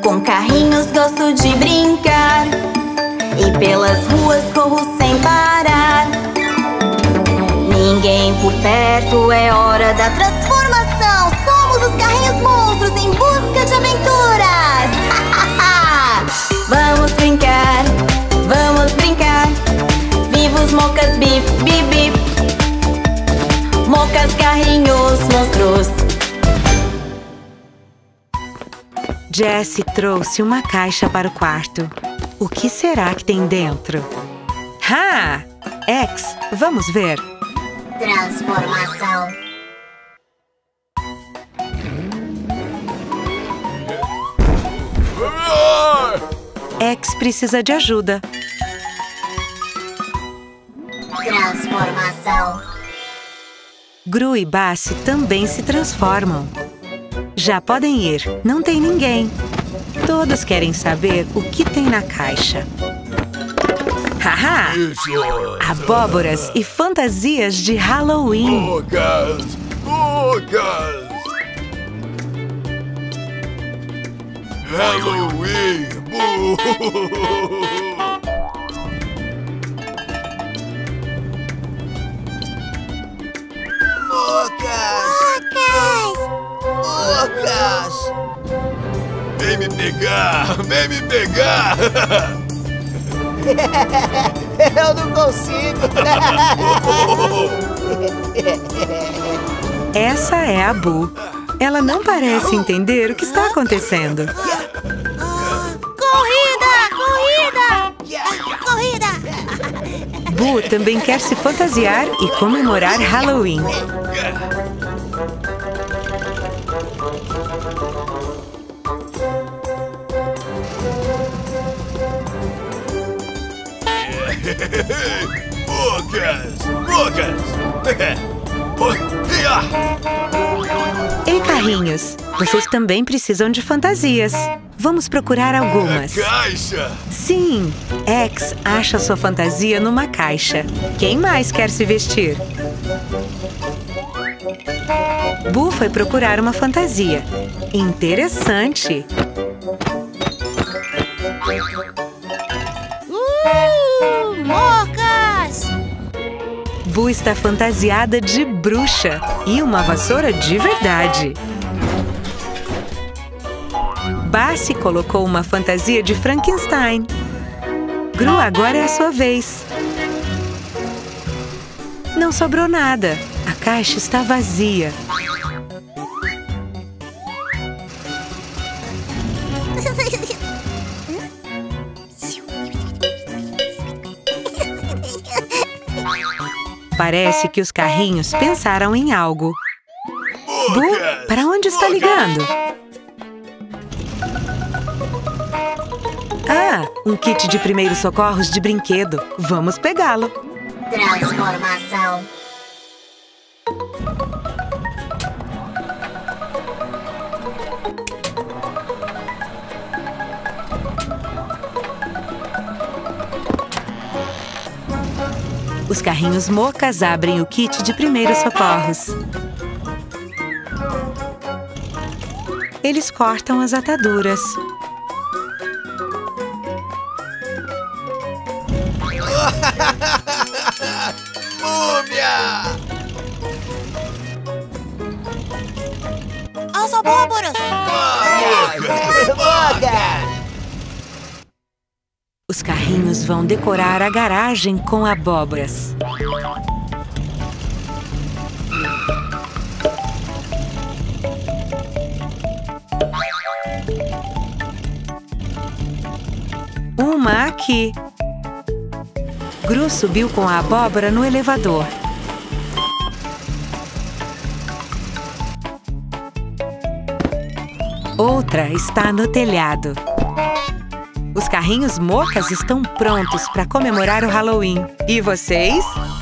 Com carrinhos gosto de brincar e pelas ruas corro sem parar. Ninguém por perto, é hora da transformação. Somos os carrinhos monstros em busca de aventuras. Vamos brincar, vamos brincar. Vivos mocas, bip, bip, bip. Mocas, carrinhos, monstros. Jessie trouxe uma caixa para o quarto. O que será que tem dentro? Ah! X, vamos ver. Transformação. X precisa de ajuda. Transformação. Gru e Bassi também se transformam. Já podem ir, não tem ninguém. Todos querem saber o que tem na caixa. Haha! Abóboras e fantasias de Halloween. Mocas! Mocas! Halloween! Mocas! Mocas! Vem me pegar! Vem me pegar! Eu não consigo. Essa é a Boo. Ela não parece entender o que está acontecendo. Corrida! Corrida! Corrida! Boo também quer se fantasiar e comemorar Halloween. Mocas! Mocas! Ei, carrinhos, vocês também precisam de fantasias. Vamos procurar algumas. Caixa! Sim, X acha sua fantasia numa caixa. Quem mais quer se vestir? Boo foi procurar uma fantasia. Interessante! Mocas! Boo está fantasiada de bruxa e uma vassoura de verdade. Bassi colocou uma fantasia de Frankenstein. Gru, agora é a sua vez. Não sobrou nada. A caixa está vazia. Parece que os carrinhos pensaram em algo. Boo, para onde está ligando? Ah, um kit de primeiros socorros de brinquedo. Vamos pegá-lo. Transformação. Os carrinhos mocas abrem o kit de primeiros socorros. Eles cortam as ataduras. Múmia! As abóboras! Mocas! Os carrinhos vão decorar a garagem com abóboras. Uma aqui. Gru subiu com a abóbora no elevador. Outra está no telhado. Os carrinhos mocas estão prontos para comemorar o Halloween. E vocês?